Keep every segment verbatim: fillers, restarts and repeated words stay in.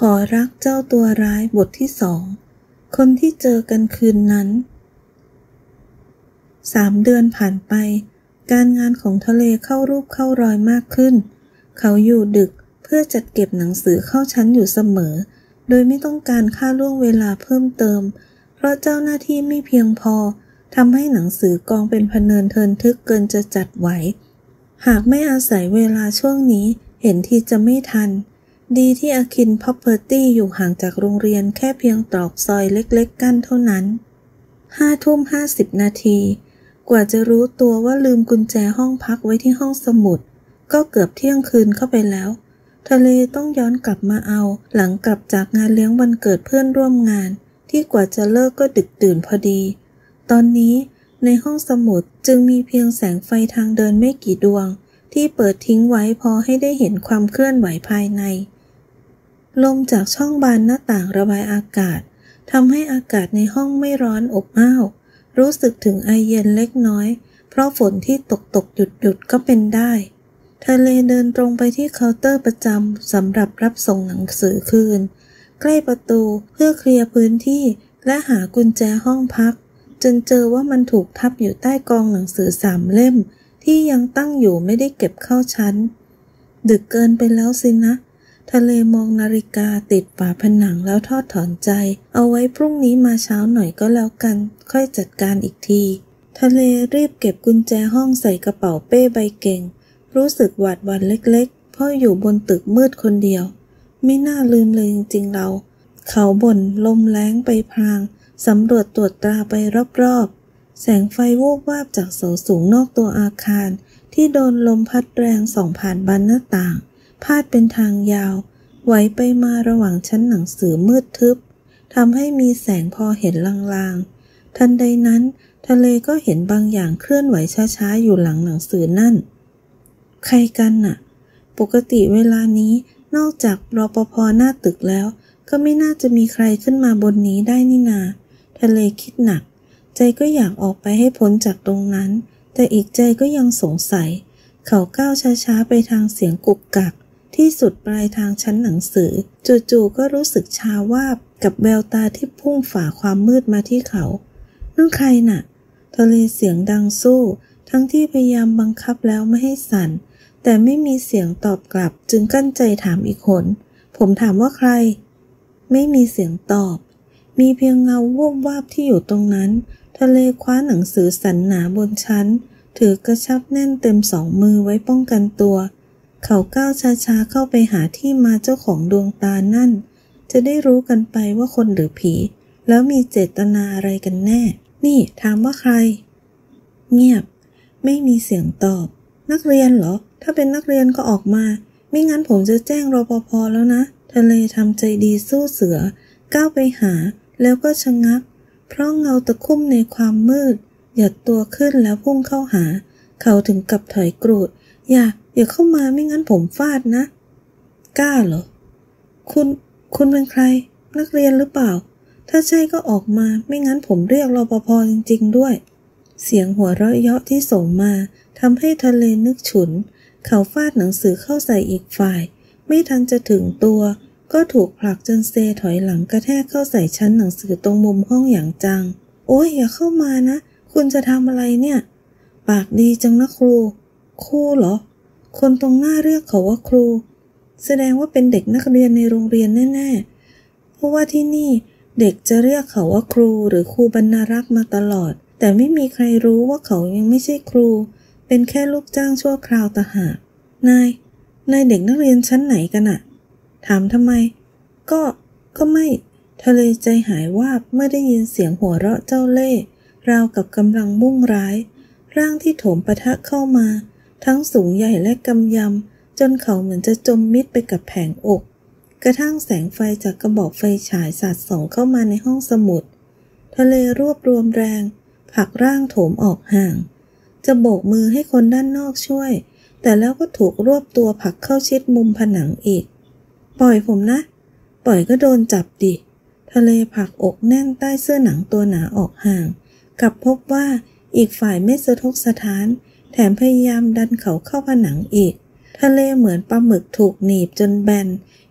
อรักเจ้าตัวร้ายบทที่สองคนที่เจอกันคืนนั้นสามเดือนผ่านไปการงานของทะเลเข้ารูปเข้ารอยมากขึ้นเขาอยู่ดึกเพื่อจัดเก็บหนังสือเข้าชั้นอยู่เสมอโดยไม่ต้องการค่าล่วงเวลาเพิ่มเติมเพราะเจ้าหน้าที่ไม่เพียงพอทำให้หนังสือกองเป็นพเนินเทินทึกเกินจะจัดไหวหากไม่อาศัยเวลาช่วงนี้เห็นที่จะไม่ทันดีที่อาคินพ Property อยู่ห่างจากโรงเรียนแค่เพียงตรอกซอยเล็กๆกั้นเท่านั้นห้าทุ่มห้าสิบนาทีกว่าจะรู้ตัวว่าลืมกุญแจห้องพักไว้ที่ห้องสมุดก็เกือบเที่ยงคืนเข้าไปแล้วทะเลต้องย้อนกลับมาเอาหลังกลับจากงานเลี้ยงวันเกิดเพื่อนร่วมงานที่กว่าจะเลิกก็ดึกดื่นพอดีตอนนี้ในห้องสมุดจึงมีเพียงแสงไฟทางเดินไม่กี่ดวงที่เปิดทิ้งไว้พอให้ได้เห็นความเคลื่อนไหวภายในลมจากช่องบานหน้าต่างระบายอากาศทำให้อากาศในห้องไม่ร้อนอบอ้าวรู้สึกถึงไอเย็นเล็กน้อยเพราะฝนที่ตกตกหยุดหยุดก็เป็นได้ทะเลเดินตรงไปที่เคาน์เตอร์ประจำสำหรับรับส่งหนังสือคืนใกล้ประตูเพื่อเคลียร์พื้นที่และหากุญแจห้องพักจนเจอว่ามันถูกทับอยู่ใต้กองหนังสือสามเล่มที่ยังตั้งอยู่ไม่ได้เก็บเข้าชั้นดึกเกินไปแล้วสินะทะเลมองนาฬิกาติดฝาผนังแล้วทอดถอนใจเอาไว้พรุ่งนี้มาเช้าหน่อยก็แล้วกันค่อยจัดการอีกทีทะเลรีบเก็บกุญแจห้องใส่กระเป๋าเป้ใบเก่งรู้สึกหวาดหวั่นเล็กๆเพราะอยู่บนตึกมืดคนเดียวไม่น่าลืมเลยจริงๆเราเขาบ่นลมแล้งไปพรางสำรวจตรวจตราไปรอบๆแสงไฟวูบวาบจากเสาสูงนอกตัวอาคารที่โดนลมพัดแรงส่องผ่านบานหน้าต่างพาดเป็นทางยาวไหวไปมาระหว่างชั้นหนังสือมืดทึบทำให้มีแสงพอเห็นลางๆทันใดนั้นทะเลก็เห็นบางอย่างเคลื่อนไหวช้าๆอยู่หลังหนังสือนั่นใครกันน่ะปกติเวลานี้นอกจากรปภ.หน้าตึกแล้วก็ไม่น่าจะมีใครขึ้นมาบนนี้ได้นี่นาทะเลคิดหนักใจก็อยากออกไปให้พ้นจากตรงนั้นแต่อีกใจก็ยังสงสัยเขาก้าวช้าๆไปทางเสียงกุกกักที่สุดปลายทางชั้นหนังสือจู่ๆก็รู้สึกชาวาบกับแววตาที่พุ่งฝ่าความมืดมาที่เขานั่นใครน่ะทะเลเสียงดังสู้ทั้งที่พยายามบังคับแล้วไม่ให้สั่นแต่ไม่มีเสียงตอบกลับจึงกั้นใจถามอีกคนผมถามว่าใครไม่มีเสียงตอบมีเพียงเงาวูบวาบที่อยู่ตรงนั้นทะเลคว้าหนังสือสันหนาบนชั้นถือกระชับแน่นเต็มสองมือไว้ป้องกันตัวเขาก้าวช้าๆเข้าไปหาที่มาเจ้าของดวงตานั่นจะได้รู้กันไปว่าคนหรือผีแล้วมีเจตนาอะไรกันแน่นี่ถามว่าใครเงียบไม่มีเสียงตอบนักเรียนเหรอถ้าเป็นนักเรียนก็ออกมาไม่งั้นผมจะแจ้งรปภ.แล้วนะทะเลทำใจดีสู้เสือก้าวไปหาแล้วก็ชะงักเพราะเงาตะคุ่มในความมืดหยัดตัวขึ้นแล้วพุ่งเข้าหาเขาถึงกับถอยกรูดอย่าอย่าเข้ามาไม่งั้นผมฟาดนะกล้าเหรอคุณคุณเป็นใครนักเรียนหรือเปล่าถ้าใช่ก็ออกมาไม่งั้นผมเรียกรปภ.จริงๆด้วยเสียงหัวเราะเยาะที่ส่งมาทำให้ทะเลนึกฉุนเขาฟาดหนังสือเข้าใส่อีกฝ่ายไม่ทันจะถึงตัวก็ถูกผลักจนเซถอยหลังกระแทกเข้าใส่ชั้นหนังสือตรงมุมห้องอย่างจังโอ้ยอย่าเข้ามานะคุณจะทำอะไรเนี่ยปากดีจังนะครูครูเหรอคนตรงหน้าเรียกเขาว่าครูแสดงว่าเป็นเด็กนักเรียนในโรงเรียนแน่ๆเพราะว่าที่นี่เด็กจะเรียกเขาว่าครูหรือครูบรรณารักษ์มาตลอดแต่ไม่มีใครรู้ว่าเขายังไม่ใช่ครูเป็นแค่ลูกจ้างชั่วคราวต่างหากนายนายเด็กนักเรียนชั้นไหนกันอะถามทำไมก็ก็ไม่ทะเลใจหายวาบเมื่อได้ยินเสียงหัวเราะเจ้าเล่ห์ราวกับกำลังมุ่งร้ายร่างที่โถมปะทะเข้ามาทั้งสูงใหญ่และกำยำจนเขาเหมือนจะจมมิดไปกับแผงอกกระทั่งแสงไฟจากกระบอกไฟฉายสาดส่องเข้ามาในห้องสมุดทะเลรวบรวมแรงผลักร่างโถมออกห่างจะโบกมือให้คนด้านนอกช่วยแต่แล้วก็ถูกรวบตัวผลักเข้าชิดมุมผนังอีกปล่อยผมนะปล่อยก็โดนจับดิทะเลผลักอกแน่นใต้เสื้อหนังตัวหนาออกห่างกลับพบว่าอีกฝ่ายไม่สะทกสะท้านแถมพยายามดันเขาเข้าผนังอีกทะเลเหมือนปลาหมึกถูกหนีบจนแบน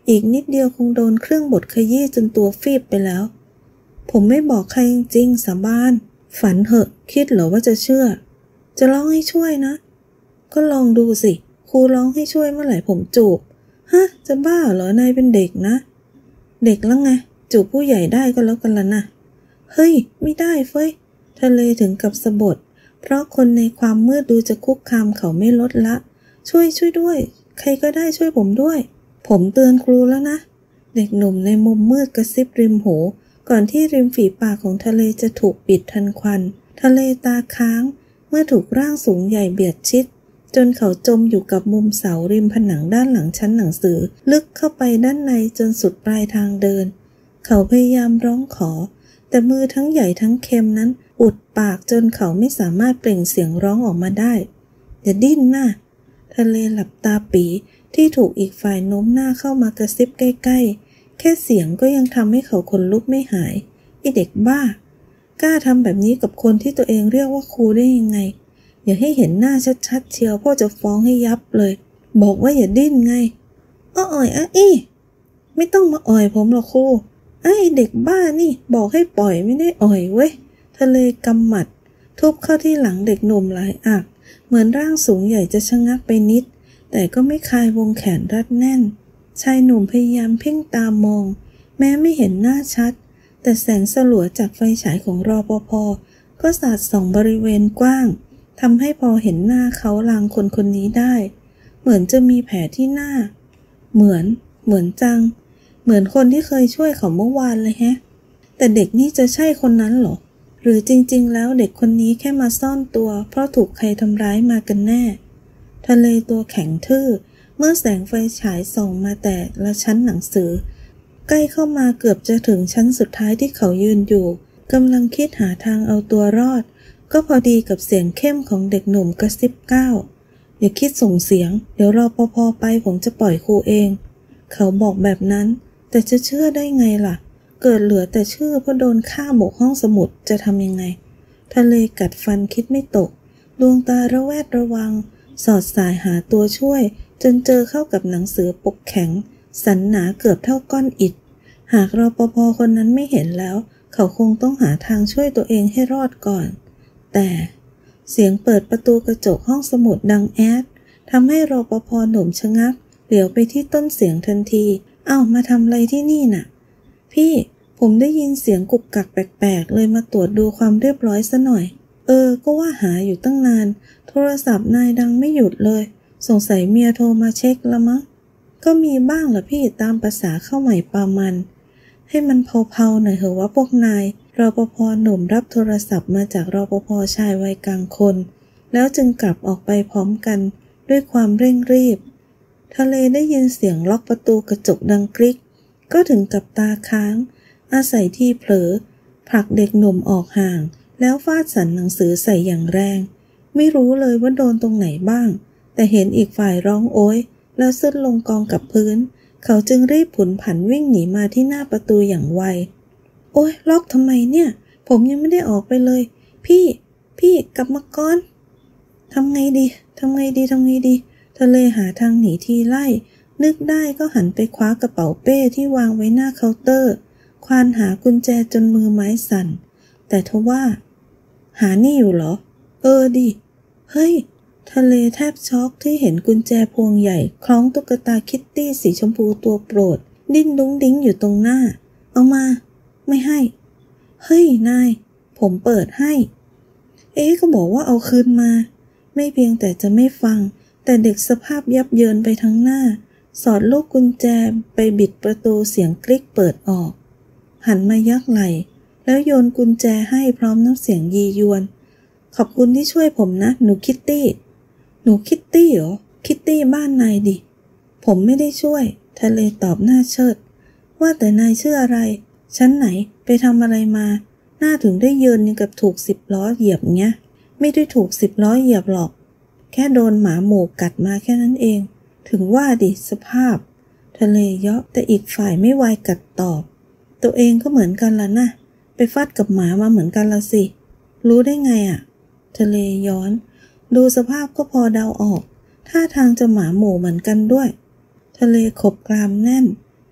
อีกนิดเดียวคงโดนเครื่องบดขยี้จนตัวฟีบไปแล้วผมไม่บอกใครจริงๆสาบานฝันเหอะคิดเหรอว่าจะเชื่อจะร้องให้ช่วยนะก็ลองดูสิครูร้องให้ช่วยเมื่อไหร่ผมจูบฮะจะบ้าเหรอนายเป็นเด็กนะเด็กแล้วไงจูบผู้ใหญ่ได้ก็แล้วกันละนะเฮ้ยไม่ได้เฟ้ยทะเลถึงกับสะบัดเพราะคนในความมืดดูจะคุกคามเขาไม่ลดละช่วยช่วยด้วยใครก็ได้ช่วยผมด้วยผมเตือนครูแล้วนะเด็กหนุ่มในมุมมืดกระซิบริมหูก่อนที่ริมฝีปากของทะเลจะถูกปิดทันควันทะเลตาค้างเมื่อถูกร่างสูงใหญ่เบียดชิดจนเขาจมอยู่กับมุมเสาริมผนังด้านหลังชั้นหนังสือลึกเข้าไปด้านในจนสุดปลายทางเดินเขาพยายามร้องขอแต่มือทั้งใหญ่ทั้งเค็มนั้นอุดปากจนเขาไม่สามารถเปล่งเสียงร้องออกมาได้อย่าดิ้นนะทะเลหลับตาปีที่ถูกอีกฝ่ายโน้มหน้าเข้ามากระซิบใกล้ๆแค่เสียงก็ยังทำให้เขาขนลุกไม่หายไอเด็กบ้ากล้าทำแบบนี้กับคนที่ตัวเองเรียกว่าครูได้ยังไงอย่าให้เห็นหน้าชัดๆเชียวพ่อจะฟ้องให้ยับเลยบอกว่าอย่าดิ้นไงอ้ออ่อยอ่ะอี้ไม่ต้องมาอ่อยผมหรอกครูไอ้เด็กบ้านี่บอกให้ปล่อยไม่ได้อ่อยเว้ยทะเลกำหมัดทุบเข้าที่หลังเด็กหนุ่มหลายอักเหมือนร่างสูงใหญ่จะชะงักไปนิดแต่ก็ไม่คลายวงแขนรัดแน่นชายหนุ่มพยายามเพ่งตามองแม้ไม่เห็นหน้าชัดแต่แสงสลัวจากไฟฉายของรปภ.ก็สาดส่องบริเวณกว้างทำให้พอเห็นหน้าเขาลางคนคนนี้ได้เหมือนจะมีแผลที่หน้าเหมือนเหมือนจังเหมือนคนที่เคยช่วยเขาเมื่อวานเลยแฮะแต่เด็กนี่จะใช่คนนั้นหรอหรือจริงๆแล้วเด็กคนนี้แค่มาซ่อนตัวเพราะถูกใครทำร้ายมากันแน่ทะเลตัวแข็งทื่อเมื่อแสงไฟฉายส่องมาแต่ละชั้นหนังสือใกล้เข้ามาเกือบจะถึงชั้นสุดท้ายที่เขายืนอยู่กำลังคิดหาทางเอาตัวรอดก็พอดีกับเสียงเข้มของเด็กหนุ่มกระซิบก้าวอย่าคิดส่งเสียงเดี๋ยวรอปภ.ไปผมจะปล่อยครูเองเขาบอกแบบนั้นแต่จะเชื่อได้ไงล่ะเกิดเหลือแต่ชื่อเพราะโดนฆ่าหมกห้องสมุดจะทำยังไงทะเลกัดฟันคิดไม่ตกดวงตาระแวดระวังสอดสายหาตัวช่วยจนเจอเข้ากับหนังสือปกแข็งสันหนาเกือบเท่าก้อนอิฐหากรปภ.คนนั้นไม่เห็นแล้วเขาคงต้องหาทางช่วยตัวเองให้รอดก่อนแต่เสียงเปิดประตูกระจกห้องสมุดดังแอดทำให้รปภ.หนุ่มชะงักเหลียวไปที่ต้นเสียงทันทีเอ้ามาทำอะไรที่นี่น่ะพี่ผมได้ยินเสียงกุกกักแปลกๆเลยมาตรวจดูความเรียบร้อยซะหน่อยเออก็ว่าหาอยู่ตั้งนานโทรศัพท์นายดังไม่หยุดเลยสงสัยเมียโทรมาเช็คละมั้งก็มีบ้างล่ะพี่ตามภาษาเข้าใหม่ปามันให้มันเผาๆหน่อยเหอะว่าพวกนายรปภ.หนุ่มรับโทรศัพท์มาจากรปภ.ชายวัยกลางคนแล้วจึงกลับออกไปพร้อมกันด้วยความเร่งรีบทะเลได้ยินเสียงล็อกประตูกระจกดังกริ๊กก็ถึงกับตาค้างอาศัยที่เผลอผลักเด็กหนุ่มออกห่างแล้วฟาดสันหนังสือใส่อย่างแรงไม่รู้เลยว่าโดนตรงไหนบ้างแต่เห็นอีกฝ่ายร้องโอ๊ยแล้วซุดลงกองกับพื้นเขาจึงรีบผุนผันวิ่งหนีมาที่หน้าประตูอย่างไวโอ๊ยล็อกทำไมเนี่ยผมยังไม่ได้ออกไปเลยพี่พี่กลับมาก่อนทำไงดีทำไงดีทำไงดีทะเลหาทางหนีทีไล่นึกได้ก็หันไปคว้ากระเป๋าเป้ที่วางไว้หน้าเคาน์เตอร์ควานหากุญแจจนมือไม้สั่นแต่ทว่าหานี่อยู่เหรอเออดิเฮ้ยทะเลแทบช็อกที่เห็นกุญแจพวงใหญ่คล้องตุ๊กตาคิตตี้สีชมพูตัวโปรดดิ้นดุ้งดิ้งอยู่ตรงหน้าเอามาไม่ให้เฮ้ยนายผมเปิดให้เอ๊ะก็บอกว่าเอาคืนมาไม่เพียงแต่จะไม่ฟังแต่เด็กสภาพยับเยินไปทั้งหน้าสอดลูกกุญแจไปบิดประตูเสียงคลิกเปิดออกหันมายักไหล่แล้วโยนกุญแจให้พร้อมน้ำเสียงยียวนขอบคุณที่ช่วยผมนะหนูคิตตี้หนูคิตตี้เหรอคิตตี้บ้านนายดิผมไม่ได้ช่วยทะเลตอบหน้าเชิดว่าแต่นายชื่ออะไรชั้นไหนไปทำอะไรมาหน้าถึงได้ยืนยังกับถูกสิบล้อเหยียบเงี้ยไม่ได้ถูกสิบล้อเหยียบหรอกแค่โดนหมาหมูกัดมาแค่นั้นเองถึงว่าดิสภาพทะเลเยาะแต่อีกฝ่ายไม่ไวกัดตอบตัวเองก็เหมือนกันละนะไปฟาดกับหมามาเหมือนกันละสิรู้ได้ไงอ่ะทะเลย้อนดูสภาพก็พอเดาออกท่าทางจะหมาหมูเหมือนกันด้วยทะเลขบกรามแน่น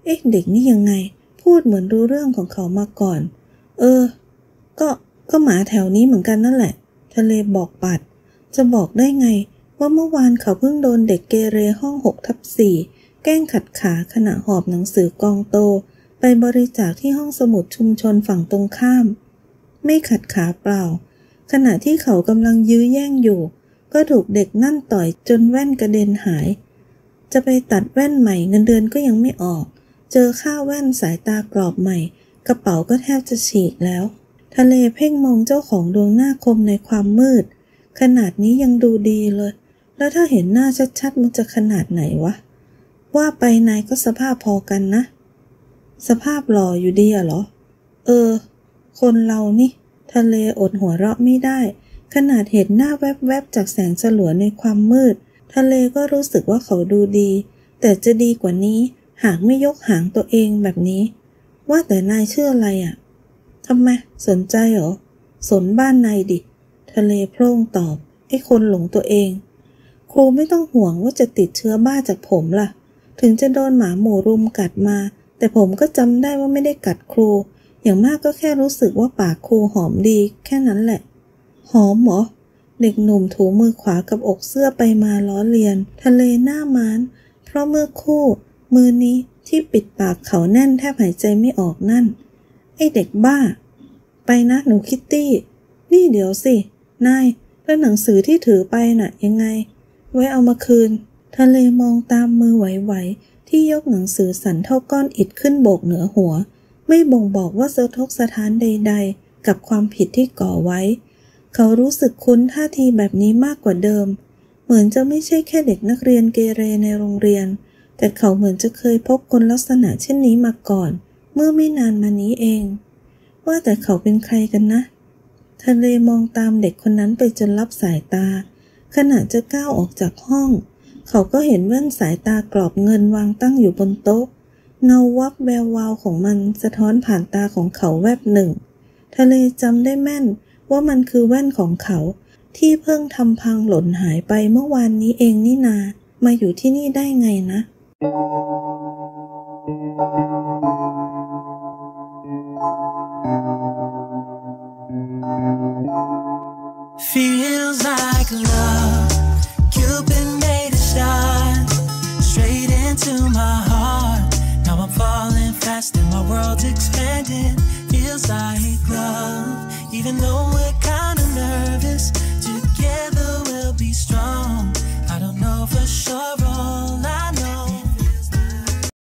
เอ๊ะเด็กนี่ยังไงพูดเหมือนรู้เรื่องของเขามาก่อนเออก็ก็หมาแถวนี้เหมือนกันนั่นแหละทะเลบอกปัดจะบอกได้ไงว่าเมื่อวานเขาเพิ่งโดนเด็กเกเรห้องหกทับสี่แกล้งขัดขาขณะหอบหนังสือกองโตไปบริจาคที่ห้องสมุดชุมชนฝั่งตรงข้ามไม่ขัดขาเปล่าขณะที่เขากำลังยื้อแย่งอยู่ก็ถูกเด็กนั่นต่อยจนแว่นกระเด็นหายจะไปตัดแว่นใหม่เงินเดือนก็ยังไม่ออกเจอค่าแว่นสายตากรอบใหม่กระเป๋าก็แทบจะฉีกแล้วทะเลเพ่งมองเจ้าของดวงหน้าคมในความมืดขนาดนี้ยังดูดีเลยแล้วถ้าเห็นหน้าชัดๆมันจะขนาดไหนวะว่าไปนายก็สภาพพอกันนะสภาพหล่ออยู่ดีอะเหรอเออคนเรานี่ทะเลอดหัวเราะไม่ได้ขนาดเห็นหน้าแวบๆจากแสงสลัวในความมืดทะเลก็รู้สึกว่าเขาดูดีแต่จะดีกว่านี้หากไม่ยกหางตัวเองแบบนี้ว่าแต่นายชื่ออะไรอ่ะทำไมสนใจเหรอสนบ้านนายดิทะเลโพล่งตอบไอ้คนหลงตัวเองครูไม่ต้องห่วงว่าจะติดเชื้อบ้าจากผมล่ะถึงจะโดนหมาหมู่รุมกัดมาแต่ผมก็จำได้ว่าไม่ได้กัดครูอย่างมากก็แค่รู้สึกว่าปากครูหอมดีแค่นั้นแหละหอมเหรอเด็กหนุ่มถูมือขวากับอกเสื้อไปมาล้อเลียนทะเลหน้าม้านเพราะเมื่อคู่มือนี้ที่ปิดปากเขาแน่นแทบหายใจไม่ออกนั่นไอ้เด็กบ้าไปนะหนูคิตตี้นี่เดี๋ยวสินายแล้วหนังสือที่ถือไปน่ะยังไงไว้เอามาคืนทะเลมองตามมือไหวๆที่ยกหนังสือสั่นเท่าก้อนอิฐขึ้นโบกเหนือหัวไม่บ่งบอกว่าสะทกสะท้านใดๆกับความผิดที่ก่อไว้เขารู้สึกคุ้นท่าทีแบบนี้มากกว่าเดิมเหมือนจะไม่ใช่แค่เด็กนักเรียนเกเรในโรงเรียนแต่เขาเหมือนจะเคยพบคนลักษณะเช่นนี้มาก่อนเมื่อไม่นานมานี้เองว่าแต่เขาเป็นใครกันนะทะเลมองตามเด็กคนนั้นไปจนลับสายตาขณะจะก้าวออกจากห้องเขาก็เห็นแว่นสายตากรอบเงินวางตั้งอยู่บนโต๊ะเงาวับแวววาวของมันสะท้อนผ่านตาของเขาแวบหนึ่งทะเลจำได้แม่นว่ามันคือแว่นของเขาที่เพิ่งทำพังหล่นหายไปเมื่อวานนี้เองนี่นามาอยู่ที่นี่ได้ไงนะ Feels like love, Cupid made a shot straight into my heart. Now I'm falling fast and my world's expanding. Feels like love, even though we're